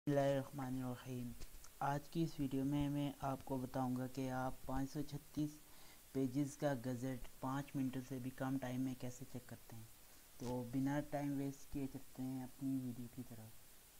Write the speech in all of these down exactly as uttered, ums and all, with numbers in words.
बिस्मिल्लाहिर्रहमानिर्रहीम। आज की इस वीडियो में मैं आपको बताऊंगा कि आप पाँच सौ छत्तीस पेजेस का गज़ट पाँच मिनटों से भी कम टाइम में कैसे चेक करते हैं। तो बिना टाइम वेस्ट किए चलते हैं अपनी वीडियो की तरफ।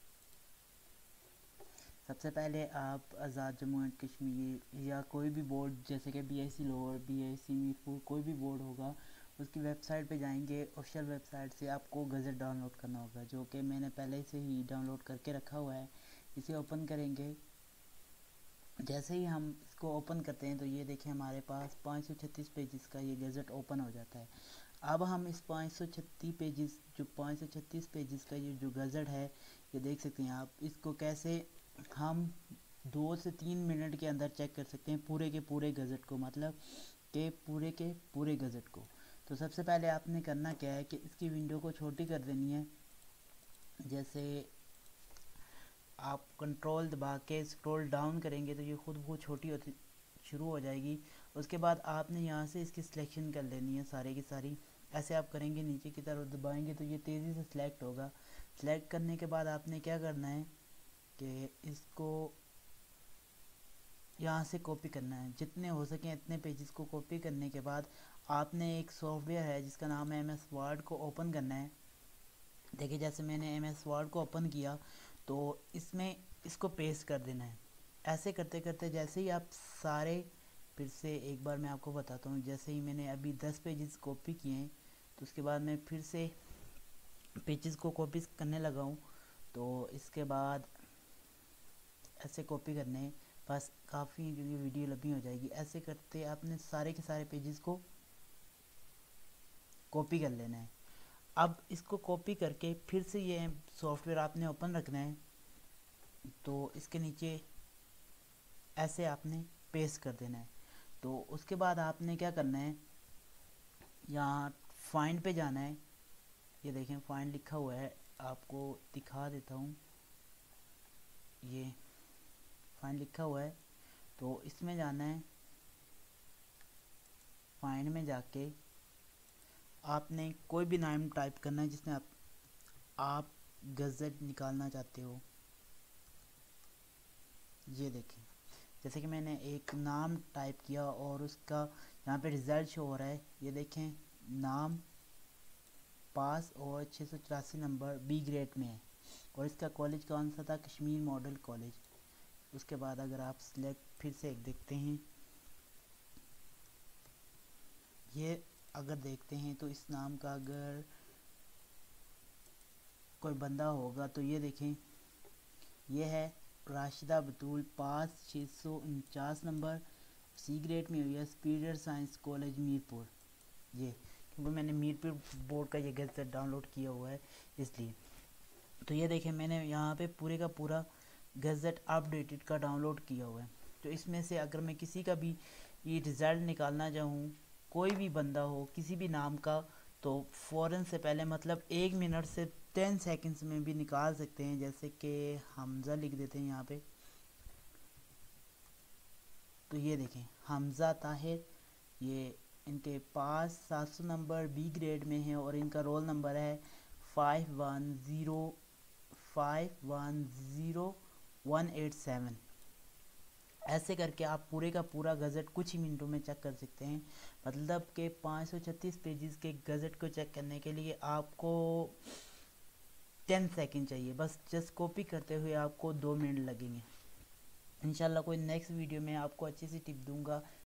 सबसे पहले आप आज़ाद जम्मू एंड कश्मीर या कोई भी बोर्ड जैसे कि B I C Lahore, B I C Mirpur, कोई भी बोर्ड होगा उसकी वेबसाइट पे जाएंगे। ऑफिशियल वेबसाइट से आपको गज़ट डाउनलोड करना होगा, जो कि मैंने पहले से ही डाउनलोड करके रखा हुआ है। इसे ओपन करेंगे। जैसे ही हम इसको ओपन करते हैं तो ये देखें हमारे पास पाँच सौ छत्तीस पेजेस का ये गज़ट ओपन हो जाता है। अब हम इस पाँच सौ छत्तीस पेजेस जो पाँच सौ छत्तीस पेजेस का ये जो गज़ट है, ये देख सकते हैं आप। इसको कैसे हम दो से तीन मिनट के अंदर चेक कर सकते हैं पूरे के पूरे गज़ट को, मतलब के पूरे के पूरे गज़ट को। तो सबसे पहले आपने करना क्या है कि इसकी विंडो को छोटी कर देनी है। जैसे आप कंट्रोल दबा के स्क्रॉल डाउन करेंगे तो ये खुद वो छोटी होती शुरू हो जाएगी। उसके बाद आपने यहाँ से इसकी सिलेक्शन कर लेनी है सारे की सारी। ऐसे आप करेंगे, नीचे की तरफ दबाएंगे तो ये तेज़ी से सिलेक्ट होगा। सिलेक्ट करने के बाद आपने क्या करना है कि इसको यहाँ से कॉपी करना है। जितने हो सके इतने पेजेस को कॉपी करने के बाद आपने एक सॉफ्टवेयर है जिसका नाम है एम एस वर्ड को ओपन करना है। देखिए जैसे मैंने एम एस वर्ड को ओपन किया तो इसमें इसको पेस्ट कर देना है। ऐसे करते करते जैसे ही आप सारे, फिर से एक बार मैं आपको बताता हूँ, जैसे ही मैंने अभी दस पेजेस कॉपी किए हैं तो उसके बाद मैं फिर से पेजेस को कॉपी करने लगा हूँ। तो इसके बाद ऐसे कॉपी करने, बस काफ़ी, क्योंकि वीडियो लंबी हो जाएगी। ऐसे करते आपने सारे के सारे पेजेस को कॉपी कर लेना है। अब इसको कॉपी करके फिर से ये सॉफ्टवेयर आपने ओपन रखना है। तो इसके नीचे ऐसे आपने पेस्ट कर देना है। तो उसके बाद आपने क्या करना है, यहाँ फाइंड पे जाना है। ये देखें फाइंड लिखा हुआ है, आपको दिखा देता हूँ। ये फाइंड लिखा हुआ है तो इसमें जाना है। फाइंड में जाके आपने कोई भी नाम टाइप करना है जिसमें आप, आप गज़ट निकालना चाहते हो। ये देखें जैसे कि मैंने एक नाम टाइप किया और उसका यहाँ पे रिज़ल्ट शो हो रहा है। ये देखें नाम पास और छः सौ चौरासी नंबर बी ग्रेड में है और इसका कॉलेज कौन सा था, कश्मीर मॉडल कॉलेज। उसके बाद अगर आप सिलेक्ट फिर से एक देखते हैं, ये अगर देखते हैं तो इस नाम का अगर कोई बंदा होगा तो ये देखें ये है राशिदा बतूल, पास छः सौ उनचास नंबर, सी ग्रेड में हुई है, सुपीरियर साइंस कॉलेज मीरपुर। ये क्योंकि मैंने मीरपुर बोर्ड का ये गज़ट डाउनलोड किया हुआ है इसलिए। तो ये देखें मैंने यहाँ पे पूरे का पूरा गज़ट अपडेटेड का डाउनलोड किया हुआ है। तो इसमें से अगर मैं किसी का भी ये रिज़ल्ट निकालना चाहूँ, कोई भी बंदा हो किसी भी नाम का, तो फ़ौरन से पहले, मतलब एक मिनट से टेन सेकंड्स में भी निकाल सकते हैं। जैसे कि हमज़ा लिख देते हैं यहाँ पे। तो ये देखें हमज़ा ताहिर, ये इनके पास सात सौ नंबर बी ग्रेड में है और इनका रोल नंबर है five one zero five one zero one eight seven. ऐसे करके आप पूरे का पूरा गज़ट कुछ ही मिनटों में चेक कर सकते हैं। मतलब कि पाँच सौ छत्तीस पेजेस के गज़ट को चेक करने के लिए आपको टेन सेकंड चाहिए, बस जस्ट कॉपी करते हुए आपको दो मिनट लगेंगे। इंशाल्लाह कोई नेक्स्ट वीडियो में आपको अच्छी सी टिप दूंगा।